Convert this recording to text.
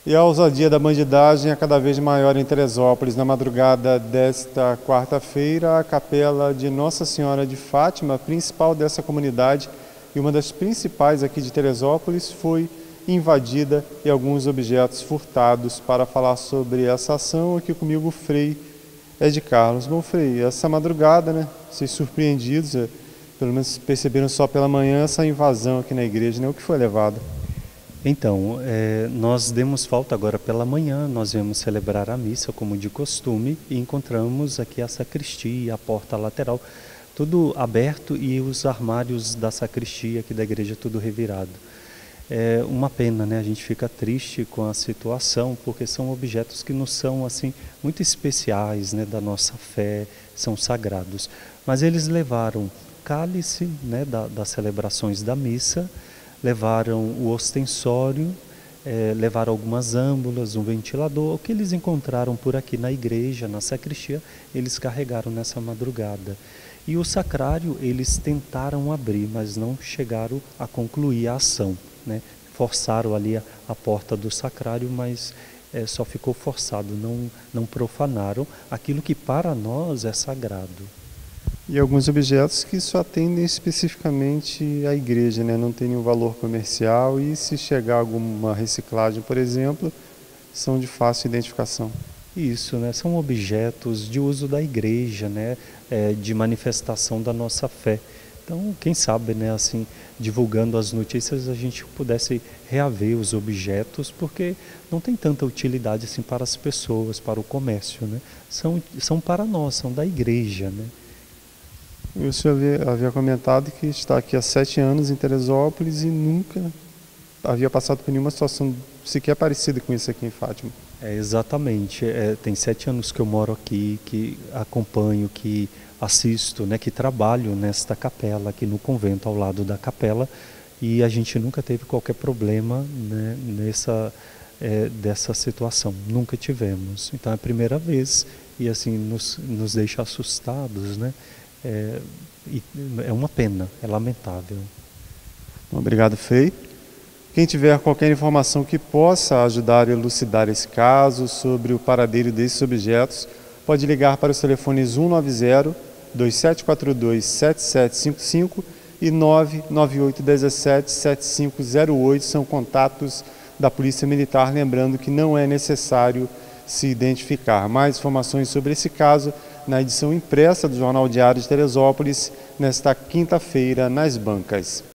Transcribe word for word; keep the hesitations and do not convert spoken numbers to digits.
E a ousadia da bandidagem é cada vez maior em Teresópolis. Na madrugada desta quarta-feira, a capela de Nossa Senhora de Fátima, principal dessa comunidade e uma das principais aqui de Teresópolis, foi invadida e alguns objetos furtados. Para falar sobre essa ação, aqui comigo o Frei Ed Carlos. Bom, Frei, essa madrugada, né, vocês surpreendidos, pelo menos perceberam só pela manhã essa invasão aqui na igreja, né? O que foi levado? Então, é, nós demos falta agora pela manhã, nós viemos celebrar a missa como de costume e encontramos aqui a sacristia, a porta lateral, tudo aberto e os armários da sacristia aqui da igreja tudo revirado. É uma pena, né? A gente fica triste com a situação, porque são objetos que não são assim muito especiais, né, da nossa fé, são sagrados. Mas eles levaram cálice, né, da, das celebrações da missa, levaram o ostensório, é, levaram algumas âmbulas, um ventilador, o que eles encontraram por aqui na igreja, na sacristia, eles carregaram nessa madrugada. E o sacrário eles tentaram abrir, mas não chegaram a concluir a ação, né? Forçaram ali a, a porta do sacrário, mas é, só ficou forçado, não, não profanaram aquilo que para nós é sagrado. E alguns objetos que só atendem especificamente à igreja, né? Não tem nenhum valor comercial e se chegar alguma reciclagem, por exemplo, são de fácil identificação. Isso, né? São objetos de uso da igreja, né? É, de manifestação da nossa fé. Então, quem sabe, né, assim, divulgando as notícias, a gente pudesse reaver os objetos, porque não tem tanta utilidade assim para as pessoas, para o comércio, né? São, são para nós, são da igreja, né? E o senhor havia, havia comentado que está aqui há sete anos em Teresópolis e nunca havia passado por nenhuma situação sequer parecida com isso aqui em Fátima. É, exatamente. É, tem sete anos que eu moro aqui, que acompanho, que assisto, né, que trabalho nesta capela, aqui no convento, ao lado da capela, e a gente nunca teve qualquer problema, né, nessa, é, dessa situação. Nunca tivemos. Então é a primeira vez e assim nos, nos deixa assustados, né? É, é uma pena, é lamentável. Obrigado, Frei. Quem tiver qualquer informação que possa ajudar a elucidar esse caso, sobre o paradeiro desses objetos, pode ligar para os telefones um nove zero, dois sete quatro dois, sete sete cinco cinco e nove nove oito um sete, sete cinco zero oito, são contatos da Polícia Militar, lembrando que não é necessário se identificar. Mais informações sobre esse caso na edição impressa do Jornal Diário de Teresópolis, nesta quinta-feira, nas bancas.